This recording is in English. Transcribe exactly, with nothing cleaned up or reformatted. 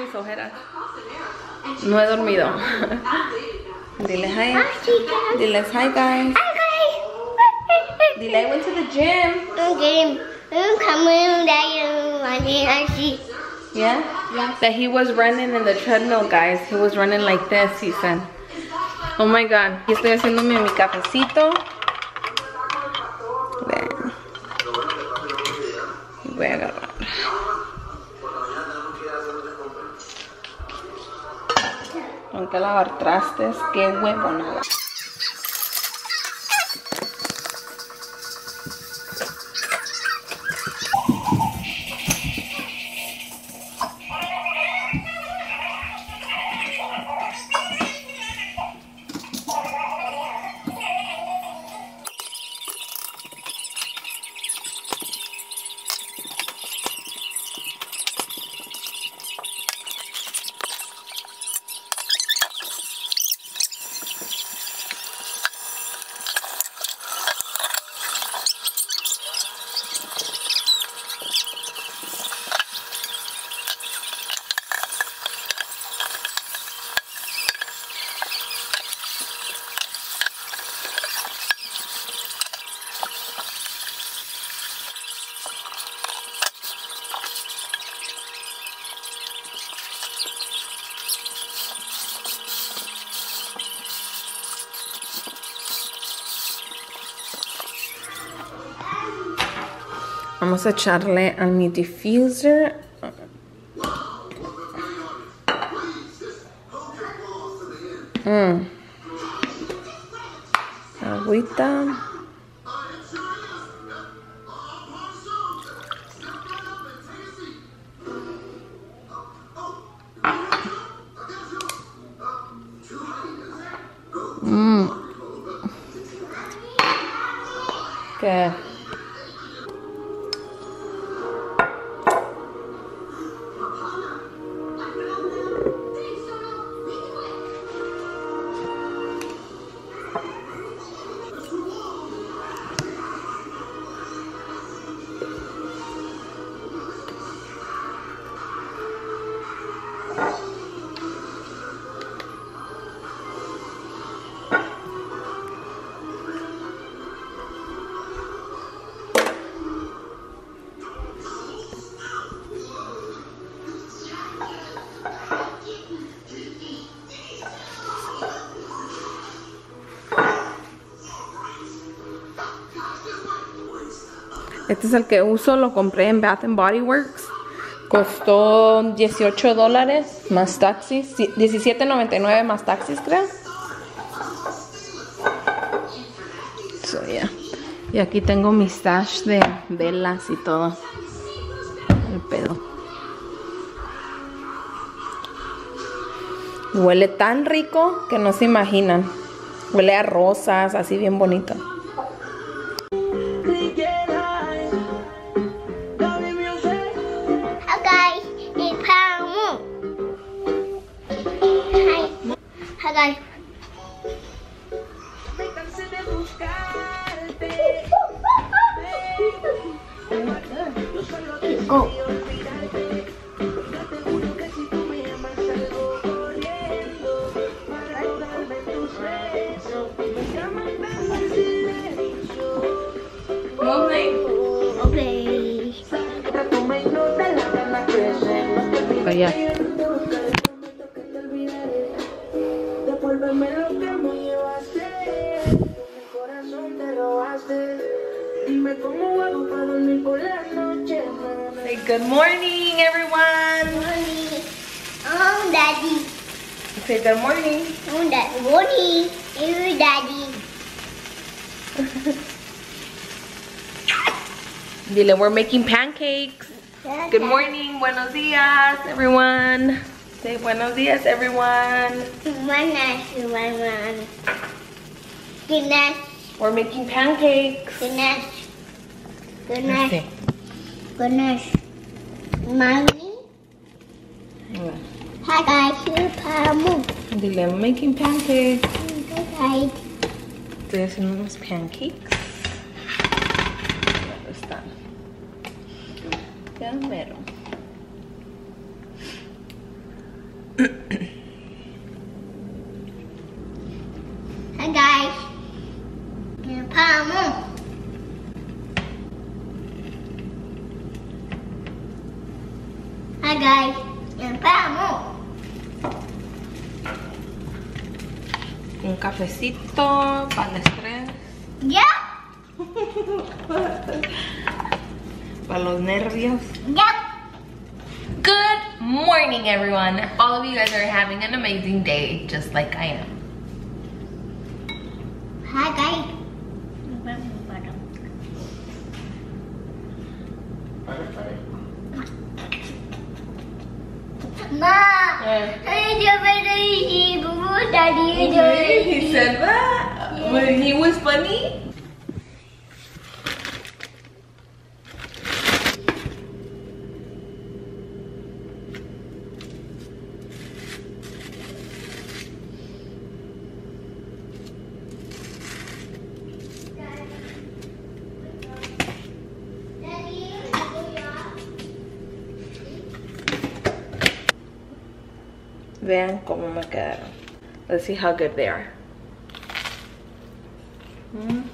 mis ojeras. No he dormido. Dile hi. Dile hi, guys. Hi, guys. Dile I went to the gym. Okay. I'm coming down. I see. Yeah? Yeah. That he was running in the treadmill, guys. He was running like this, he said. Oh my God. Aquí estoy haciéndome mi cafecito. Vean. Voy a agarrar. Tengo que lavar trastes. Qué huevonada. Vamos a echarle a mi diffuser. Mm. Agüita. Mm. ¿Qué? Este es el que uso, lo compré en Bath and Body Works. Costó dieciocho dólares más taxis, diecisiete noventa y nueve más taxis, creo. So, yeah. Y aquí tengo mi stash de velas y todo. El pedo. Huele tan rico que no se imaginan. Huele a rosas, así bien bonito. Hi guys. Go. Okay. Oh, yeah. Say good morning, everyone. Morning. Oh, Daddy. Say good morning. Oh, Daddy. Morning. You, Daddy. Dile, we're making pancakes. Yes, Good Daddy. morning, buenos días, everyone. Say buenos días, everyone. Buenas, buenas. Buenas. We're making pancakes. Buenas. Buenas. Sí. Buenas. Mommy. Hi guys, you Pamu. Dile, I'm making pancakes. Hi guys. Estoy haciendo unos pancakes. ¿Dónde están? Ya mero. Hi guys. Palmo. Hi guys. Palmo. Un cafecito para el estrés. Yeah. Para los nervios. Yep. Good morning, everyone. All of you guys are having an amazing day, just like I am. Hi guys. Ma, Yeah. Daddy, Okay, he said that Yeah. when he was funny. Vean cómo me quedaron. Let's see how good they are. Mm.